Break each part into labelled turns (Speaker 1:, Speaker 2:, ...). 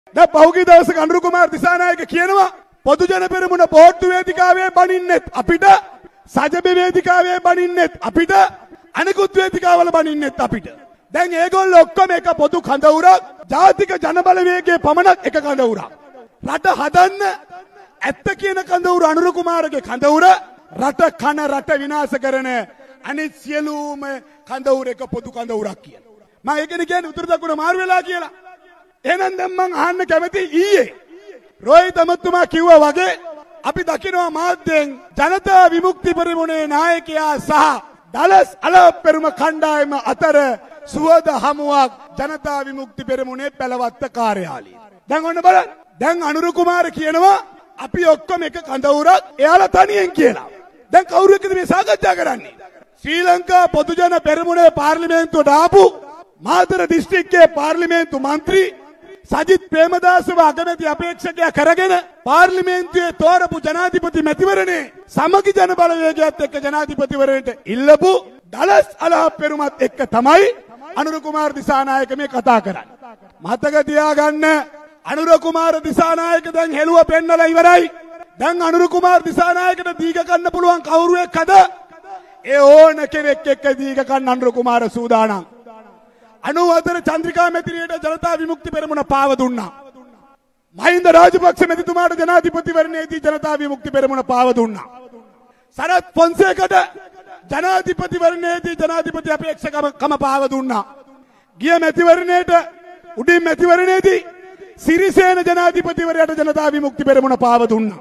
Speaker 1: දැන් පහුගිය දවසක අනුර කුමාර දිසානායක කියනවා පොදු ජන පෙරමුණ බෝට්ටු වේදිකාවේ බණින්නෙත් අපිට සජබ වේදිකාවේ බණින්නෙත් අපිට අනිකුත් වේදිකාවල බණින්නෙත් අපිට. දැන් ඒගොල්ලෝ ඔක්කොම එක පොදු කඳවුරක් ජාතික ජනබලවේගයේ පමණක් එක කඳවුරක්. රට හදන්න ඇත්ත කියන කඳවුර අනුර කුමාරගේ කඳවුර රට කන රට විනාශ කරන අනිත් සියලුම කඳවුර එක පොදු කඳවුරක් කියලා. මම ඒකනේ කියන්නේ උතුරු දකුණ මාරු වෙලා කියලා. එහෙනම් දැන් මං අහන්න කැමති ඊයේ රෝහිත අමතුමා කිව්වා වගේ අපි දකිනවා මාධ්‍යෙන් ජනතා විමුක්ති පෙරමුණේ නායකයා සහ දලස් අලප්පෙරුම කණ්ඩායම අතර සුවද හමුවක් ජනතා විමුක්ති පෙරමුණේ පැලවත්ත කාර්යාලයේ. දැන් ඔන්න බලන්න. දැන් අනුර කුමාර කියනවා අපි ඔක්කොම එක කඳවුරක් එයාලා තනියෙන් කියලා. දැන් කවුරු එක්කද මේ සාකච්ඡා කරන්නේ? ශ්‍රී ලංකා පොදු ජන පෙරමුණේ පාර්ලිමේන්තුවට ආපු මාතර දිස්ත්‍රික්කයේ පාර්ලිමේන්තු මන්ත්‍රී සජිත් ප්‍රේමදාසව අගමැති අපේක්ෂකයා කරගෙන පාර්ලිමේන්තුවේ තෝරපු ජනාධිපති මැතිවරණේ සමගි ජන බලවේගයත් එක්ක ජනාධිපතිවරණයට ඉල්ලපු දලස් අලහප්පෙරුමත් එක්ක තමයි අනුර කුමාර දිසානායක මේ කතා කරන්නේ. මතක තියාගන්න අනුර කුමාර දිසානායක දැන් හෙළුව පෙන්නලා ඉවරයි. දැන් අනුර කුමාර දිසානායකට දීග ගන්න පුළුවන් කවුරු එක්කද? ඒ ඕන කෙනෙක් එක්ක දීග ගන්න අනුර කුමාර සූදානම්. 94 චන්ද්‍රිකා මැතිරියට ජනතා විමුක්ති පෙරමුණ පාව දුන්නා. මහින්ද රාජපක්ෂ මැතිතුමාට ජනාධිපතිවරණයේදී ජනතා විමුක්ති පෙරමුණ පාව දුන්නා. සරත් ෆොන්සේකට ජනාධිපතිවරණයේදී ජනාධිපති අපේක්ෂකකම පාව දුන්නා. ගිය මැතිවරණයට උඩින් මැතිවරණයේදී සිරිසේන ජනාධිපතිවරයාට ජනතා විමුක්ති පෙරමුණ පාව දුන්නා.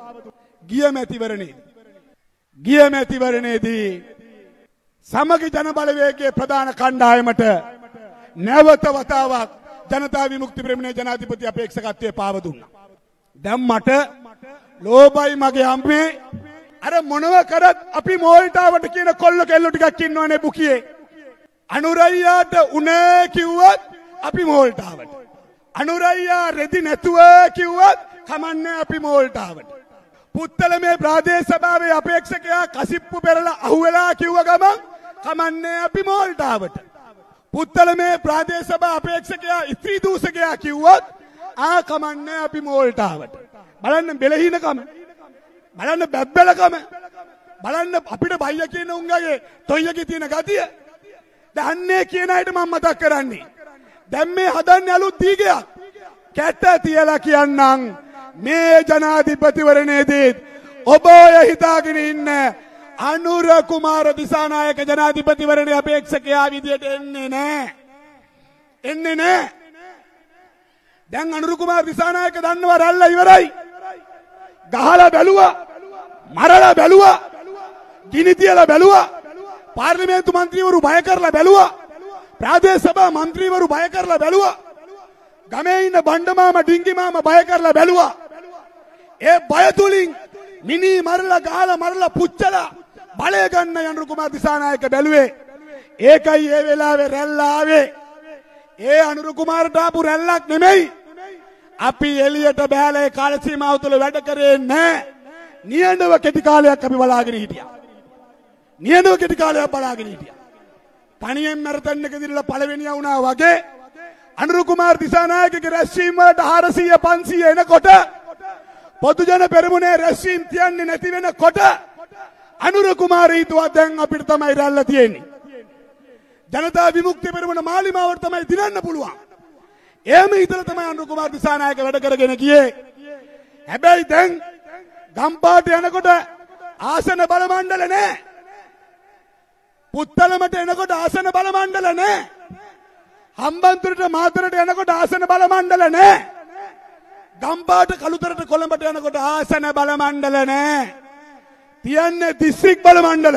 Speaker 1: ගිය මැතිවරණයේදී සමගි ජන බලවේගයේ ප්‍රධාන කණ්ඩායමට නැවත වතාවක් ජනතා විමුක්ති පෙරමුණේ ජනාධිපති අපේක්ෂකත්වයේ පාව දුන්නා. දැන් මට ලෝබයි මගේ අම්මේ අර මොනව කරත් අපි මෝල්ටාවට කියන කොල්ල කෙල්ල ටිකක් ඉන්නවනේ බුකියේ. අනුරයියාට උනේ කිව්වත් අපි මෝල්ටාවට. අනුරයියා රෙදි නැතුව කිව්වත් කමන්නේ අපි මෝල්ටාවට. පුත්තලමේ ප්‍රාදේශ සභාවේ අපේක්ෂකයා කසිප්පු පෙරලා අහුවෙලා කිව්ව ගමන් කමන්නේ අපි මෝල්ටාවට. පුත්තලමේ ප්‍රාදේශ සභා අපේක්ෂකයා ස්ත්‍රී දූෂකයා කිව්වොත් කමන්නේ අපි මෝල්ටාවට. බලන්න බෙලහීනකම. බලන්න බැබ්බලකම. බලන්න අපිට බයිය කියන උංගගේ තොయ్యගේ තියෙන ගතිය. දන්නේ කියන අයට මම මතක් කරන්නේ. දැන් මේ හදන්නේ අලුත් දීගයක්. කැට තියලා කියන්නම් මේ ජනාධිපතිවරණයේදී ඔබ ඔය හිතාගෙන ඉන්න අනුර කුමාර දිසානායක ජනාධිපතිවරණයේ අපේක්ෂකයා විදියට එන්නේ නැහැ. දැන් අනුර කුමාර දිසානායක දන්නවා රැල්ල ඉවරයි. ගහලා බැලුවා, මරලා බැලුවා, ගිනි තියලා බැලුවා, පාර්ලිමේන්තු මන්ත්‍රීවරු බය කරලා බැලුවා, ප්‍රාදේශ සභා මන්ත්‍රීවරු බය කරලා බැලුවා, ගමේ ඉන්න බණ්ඩමාම ඩිංගි මාම බය කරලා බැලුවා. ඒ බය තුලින් මිනි මරලා ගහලා මරලා පුච්චලා බලය ගන්න අනුර කුමාර දිසානායක බැලුවේ. ඒකයි ඒ වෙලාවේ රැල්ල ආවේ. ඒ අනුර කුමාරට ආපු රැල්ලක් නෙමෙයි. අපි එළියට බෑලා ඒ කාල සීමාව තුළ වැඩ කරේ නැහැ. නියඬව කෙටි කාලයක් අපි බලාගෙන හිටියා. පණියෙන් මැරතන් එක දිරලා පළවෙනියා වුණා වගේ අනුර කුමාර දිසානායකගේ රැස්වීම වලට 400 500 එනකොට පොදු ජන පෙරමුණේ රැස්වීම තියන්නේ නැති වෙනකොට අනුර කුමාර හිතුවා දැන් අපිට තමයි රැල්ල තියෙන්නේ. ජනතා විමුක්ති පෙරමුණ මාලිමාවට තමයි දිනන්න පුළුවන්. එහෙම හිතලා තමයි අනුර කුමාර දිසානායක වැඩ කරගෙන ගියේ. හැබැයි දැන් ගම්පාට යනකොට ආසන බල මණ්ඩල නැහැ. පුත්තලමට එනකොට ආසන බල මණ්ඩල නැහැ. හම්බන්තොටට මාතරට යනකොට ආසන බල මණ්ඩල නැහැ. ගම්පාට කළුතරට කොළඹට යනකොට ආසන බල මණ්ඩල නැහැ. තියන්නේ දිස්ත්‍රික් බල මණ්ඩල.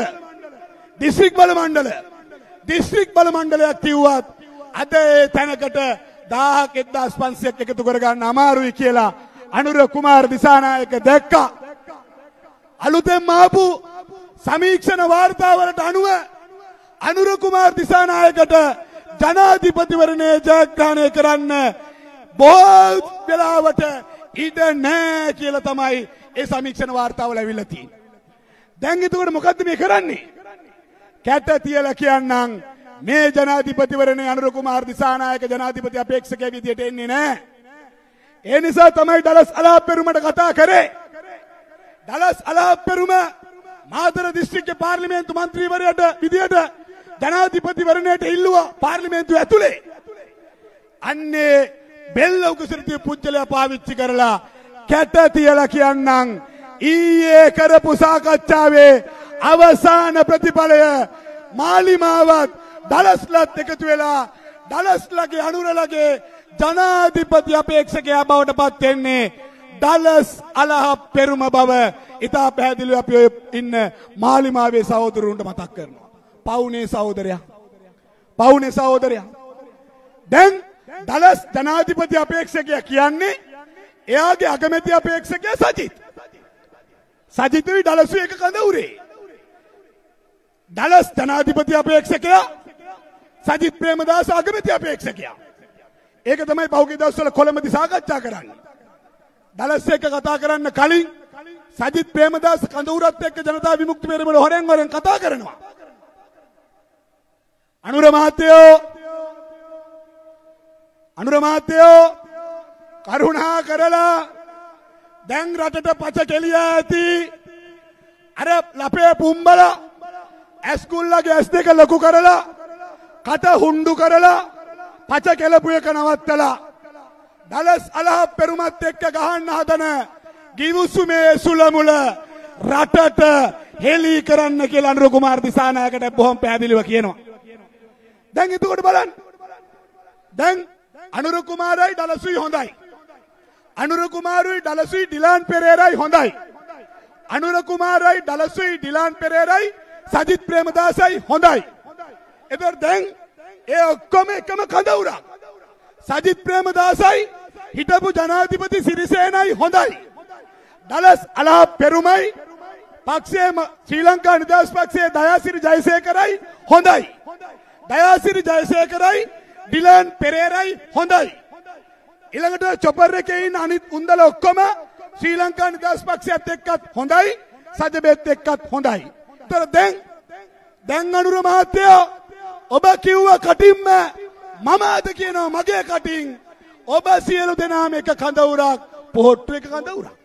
Speaker 1: දිස්ත්‍රික් බල මණ්ඩලයක් කිව්වත් අද ඒ තැනකට 1000ක් 1500ක් එකතු කරගන්න අමාරුයි කියලා අනුර කුමාර දිසානායක දැක්කා. අලුතෙන් ආපු සමීක්ෂණ වාර්තාවලට අනුව අනුර කුමාර දිසානායකට ජනාධිපතිවරණයේ ජයග්‍රහණය කරන්න බොහෝ වෙලාවට ඉඩ නැහැ කියලා තමයි ඒ සමීක්ෂණ වාර්තාවල ඇවිල්ලා තියෙන්නේ. දැන් එතකොට මොකද්ද මේ කරන්නේ? කැට තියලා කියන්නම් මේ ජනාධිපතිවරණයේ අනුර කුමාර දිසානායක ජනාධිපති අපේක්ෂකයෙක් විදියට එන්නේ නැහැ. ඒ නිසා තමයි ඩලස් අලාප්පෙරුමට කතා කරේ. ඩලස් අලාප්පෙරුම මාතර දිස්ත්‍රික්කයේ පාර්ලිමේන්තු මන්ත්‍රීවරයාට විදියට ජනාධිපතිවරණයට ඉල්ලුවා පාර්ලිමේන්තුව ඇතුලේ. අන්නේ බෙල්ල උකුසරිතේ පුජ්‍යලයා පාවිච්චි කරලා කැට තියලා කියන්නම් ඊයේ කරපු සාකච්ඡාවේ අවසාන ප්‍රතිඵලය මාලිමාවත් ඩලස්ලත් එකතු වෙලා ඩලස්ලගේ අනුරලගේ ජනාධිපති අපේක්ෂකයා බවට පත් වෙන්නේ ඩලස් අලාප්පෙරුම බව ඉතා පැහැදිලිව අපි ඉන්න මාලිමාවේ සහෝදරුන්ට මතක් කරනවා. පවුනේ සහෝදරයා දැන් ඩලස් ජනාධිපති අපේක්ෂකයා කියන්නේ එයාගේ අගමැති අපේක්ෂකයා සජිත්වි ඩලසු එක කඳවුරේ. ඩලස් ජනාධිපති අපේක්ෂකයා සජිත් ප්‍රේමදාස අගමැති අපේක්ෂකයා. ඒක තමයි පහුගිය දවස්වල කොළඹදී සාකච්ඡා කරන්නේ. ඩලස් එක්ක කතා කරන්න කලින් සජිත් ප්‍රේමදාස කඳවුරත් එක්ක ජනතා විමුක්ති පෙරමුණ හොරෙන් කතා කරනවා. අනුර මහත්තයෝ කරුණා කරලා දැන් රටට පච කෙලියා ඇති අර ලපේ පුම්බල ඇස්කුල්ලගේ ඇස් දෙක ලොකු කරලා කට හුණ්ඩු කරලා පච කෙලපු එක නවත්තලා ඩලස් අලාප්පෙරුමත් එක්ක ගහන්න හදන ගිවිසුමේ සුලමුල රටට හෙලි කරන්න කියලා අනුර කුමාර දිසානායකට බොහොම පැහැදිලිව කියනවා. දැන් එතකොට බලන්න. දැන් අනුර කුමාරයි ඩලසුයි හොඳයි. අනුර කුමාරුයි ඩලසුයි ඩිලාන් පෙරේරායි හොඳයි. අනුර කුමාරයි ඩලසුයි ඩිලාන් පෙරේරායි සජිත් ප්‍රේමදාසයි හොඳයි. එතකොට දැන් ඒ ඔක්කොම එකම කඳවුරක්. සජිත් ප්‍රේමදාසයි හිටපු ජනාධිපති සිරිසේනයි හොඳයි. ඩලස් අලාප්පෙරුමයි පක්ෂයේ ශ්‍රී ලංකා නිදහස් පක්ෂයේ දයාසිරි ජයසේකරයි හොඳයි. දයාසිරි ජයසේකරයි ඩිලාන් පෙරේරායි හොඳයි. ඊළඟට චොපර් එකේ ඉන්න අනිත් උන්දල ඔක්කොම ශ්‍රී ලංකා නිදහස් පක්ෂයත් එක්කත් හොඳයි. සජබෙත් එක්කත් හොඳයි. ඒතර දැන් අනුර මහත්තයෝ ඔබ කිව්ව කටින්ම මම අද කියනවා මගේ කටින් ඔබ සියලු දෙනාම එක කඳවුරක් පොට්ටු එක කඳවුරක්.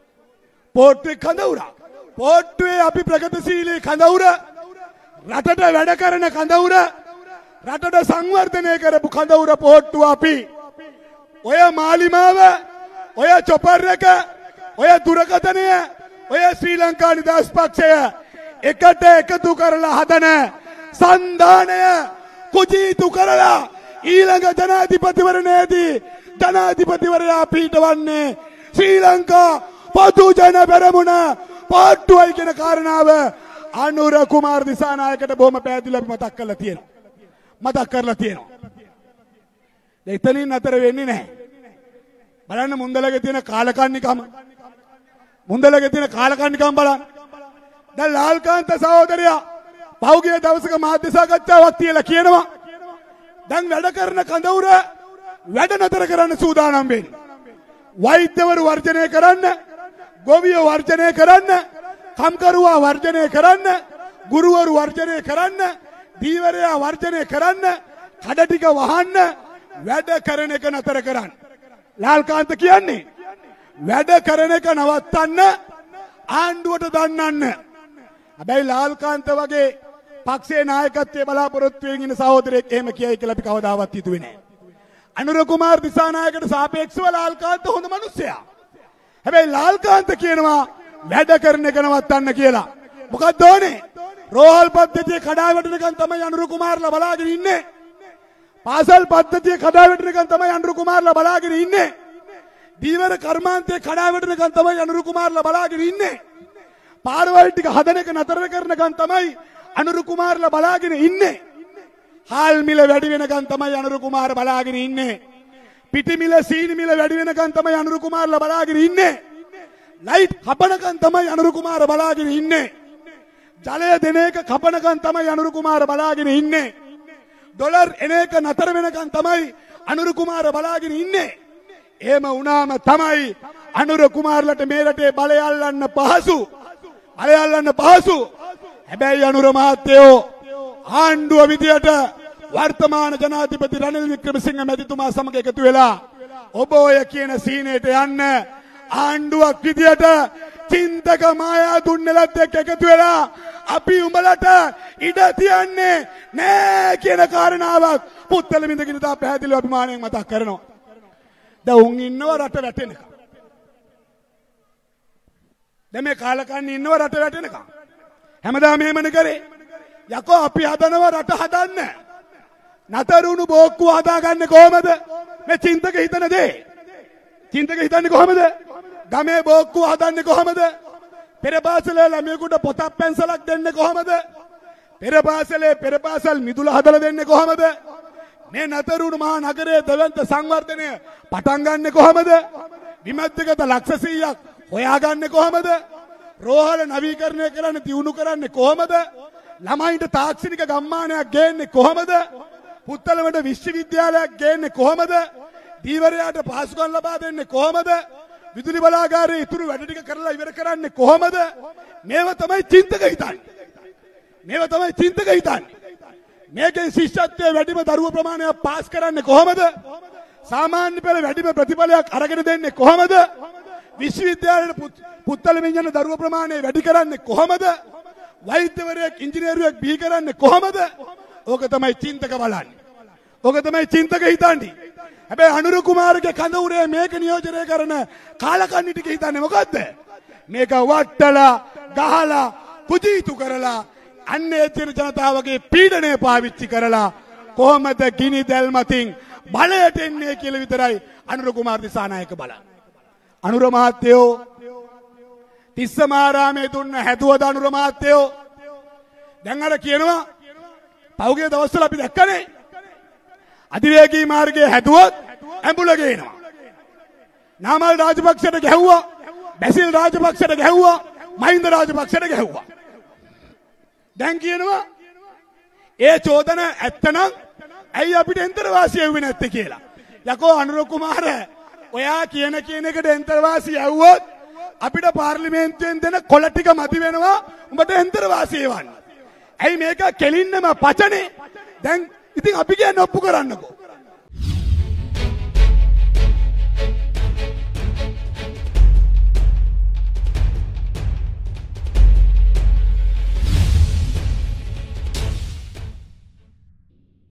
Speaker 1: පොට්ටුවේ අපි ප්‍රගතිශීලී කඳවුර රටට වැඩ කරන කඳවුර රටට සංවර්ධනය කරපු කඳවුර පොට්ටුව අපි. ඔය මාලිමාව ඔය චොපර් එක ඔය දුරකථනය ඔය ශ්‍රී ලංකා නිදහස් පක්ෂය එකට එකතු කරලා හදන සන්ධානය කුජීතු කරලා ඊළඟ ජනාධිපතිවරණයේදී ජනාධිපතිවරයා පිටවන්නේ ශ්‍රී ලංකා පොදු ජන පෙරමුණ පාට්ටුවයි කියන කාරණාව අනුර කුමාර දිසානායකට බොහොම පැහැදිලිව මතක් කරලා තියෙනවා. එතනින් අතර වෙන්නේ නැහැ. බලන්න මුන්දලගේ තියෙන කාලකන්නිකම බලන්න. දැන් ලාල්කාන්ත සහෝදරයා පහුගිය දවසක මාධ්‍ය සාකච්ඡාවක් තියලා කියනවා දැන් වැඩ කරන කඳවුර වැඩ නතර කරන්න සූදානම් වෙන්නේ. වෛද්‍යවරු වර්ජනය කරන්න, ගොවියෝ වර්ජනය කරන්න, කම්කරුවා වර්ජනය කරන්න, ගුරුවරු වර්ජනය කරන්න, දීවරයා වර්ජනය කරන්න, කඩ ටික වහන්න, වැඩ කරන එක නතර කරන්න. ලාල්කාන්ත කියන්නේ වැඩ කරන එක නවත්තන්න ආණ්ඩුවට දන්නන්න. හැබැයි ලාල්කාන්ත වගේ පක්ෂයේ නායකත්වයේ බලාපොරොත්තුවෙන් ඉන්න සහෝදරයෙක් එහෙම කියයි කියලා අපි කවදාවත් හිතුවේ නැහැ. අනුර කුමාර දිසානායකට සාපේක්ෂව ලාල්කාන්ත හොඳ මිනිසයා. හැබැයි ලාල්කාන්ත කියනවා වැඩ කරන එක නවත්තන්න කියලා. මොකක්ද ඕනේ? රෝහල් පද්ධතිය කඩා වැටෙනකන් තමයි අනුර කුමාරලා බලාගෙන ඉන්නේ. පාසල් පද්ධතිය කඩා වැටෙනකන් තමයි අනුර කුමාරලා බලාගෙන ඉන්නේ. දීවර කර්මාන්තයේ කඩා වැටෙනකන් තමයි අනුර කුමාරලා බලාගෙන ඉන්නේ. පාරවල් ටික හදන එක නතර කරනකන් තමයි අනුර කුමාරලා බලාගෙන ඉන්නේ. හාල් මිල වැඩි වෙනකන් තමයි අනුර කුමාර බලාගෙන ඉන්නේ. පිටි මිල සීනි මිල වැඩි වෙනකන් තමයි අනුර කුමාරලා බලාගෙන ඉන්නේ. ලයිට් කපනකන් තමයි අනුර කුමාර බලාගෙන ඉන්නේ. ජලය දෙන එක කපනකන් තමයි අනුර කුමාර බලාගෙන ඉන්නේ. ඩොලර් එන එක නතර වෙනකන් තමයි අනුර කුමාර බලාගෙන ඉන්නේ. එහෙම වුණාම තමයි අනුර කුමාරලට මේ රටේ බලය අල්ලන්න පහසු. හැබැයි අනුර මහත්තයෝ ආණ්ඩුව විදියට වර්තමාන ජනාධිපති රනිල් වික්‍රමසිංහ මැතිතුමා සමග එකතු වෙලා ඔබ ඔය කියන සීනේට යන්න ආණ්ඩුවක් විදියට චින්තක මායා දුන්නලත් එක්ක එකතු වෙලා අපි උඹලට ඉඩ තියන්නේ නෑ කියන කාරණාවක් පුත්තල මින්දකින් තා පැහැදිලිව අභිමාණයෙන් මතක් කරනවා. දැන් උන් ඉන්නව රට වැටෙනකම්. දැන් මේ කාලකන්ණි ඉන්නව රට වැටෙනකම්. හැමදාම එහෙමනේ කරේ. යකෝ අපි හදනවා රට හදන්න. නතරුණු බෝක්කුව හදාගන්නේ කොහමද? මේ චින්තක හිතන දේ. චින්තක හිතන්නේ කොහමද? ගමේ බෝක්කුව හදන්නේ කොහමද? පෙරපාසලේ ළමයෙකුට පොතක් පැන්සලක් දෙන්නේ කොහමද? පෙරපාසල් මිදුල හදලා දෙන්නේ කොහමද? මේ නතරුණු මහා නගරයේ දෙවන්ත සංවර්ධනය පටන් ගන්නෙ කොහමද? විමද්දගත ලක්ෂ 100ක් හොයාගන්නේ කොහමද? රෝහල නවීකරණය කරන්න දියුණු කරන්නේ කොහමද? ළමයින්ට තාක්ෂණික ගම්මානයක් ගේන්නේ කොහමද? පුත්තලමට විශ්වවිද්‍යාලයක් ගේන්නේ කොහමද? දීවරයාට පාසුකම් ලබා දෙන්නේ කොහමද? විදුලි බලාගාරයේ ඉතුරු වැඩ ටික කරලා ඉවර කරන්නේ කොහමද? මේව තමයි චින්තක හිතන්නේ. මේව තමයි චින්තක හිතන්නේ. මේකෙන් ශිෂ්‍යත්වයේ වැඩිම දරුවෝ ප්‍රමාණයක් පාස් කරන්නේ කොහමද? සාමාන්‍ය පෙළ වැඩිම ප්‍රතිඵලයක් අරගෙන දෙන්නේ කොහමද? විශ්වවිද්‍යාලයට පුත්තලමින් යන දරුවෝ ප්‍රමාණය වැඩි කරන්නේ කොහමද? වෛද්‍යවරයෙක් ඉංජිනේරුවෙක් බිහි කරන්නේ කොහමද? ඕක තමයි චින්තක බලන්නේ. ඕක තමයි චින්තක හිතන්නේ. හැබැයි අනුර කුමාරගේ කඳවුරේ මේක නියෝජනය කරන කාලකන්ණි ටික හිතන්නේ මොකද්ද? මේක වට්ටලා ගහලා පුජීතු කරලා අන්නේ තියෙන ජනතාවගේ පීඩනය පාවිච්චි කරලා කොහොමද ගිනි දැල් මතින් බලයට එන්නේ කියලා විතරයි අනුර කුමාර දිසානායක බලන්නේ. අනුර මහත්තයෝ තිස්සමාරාමේ දුන්න හැදුවද අනුර මහත්තයෝ? දැන් අර කියනවා පෞගේ දවස්වල අපි දැක්කනේ අධිවේගී මාර්ගයේ හැදුවොත් ඇඹුල ගේනවා. නාමල් රාජපක්ෂට ගැහුවා, බැසිල් රාජපක්ෂට ගැහුවා, මහින්ද රාජපක්ෂට ගැහුවා. දැන් කියනවා ඒ චෝදන ඇත්තනම් ඇයි අපිට එන්තරවාසිය යුවේ නැත්තේ කියලා. යකෝ අනුර කුමාර ඔයා කියන එකට එන්තරවාසිය යවුවොත් අපිට පාර්ලිමේන්තුවෙන් දෙන කොළ ටික මදි වෙනවා උඹට එන්තරවාසිය එවන්න. ඇයි මේක කෙලින්නම පචනේ? දැන් ඉතින් අපි කියන්නේ ඔප්පු කරන්නකෝ.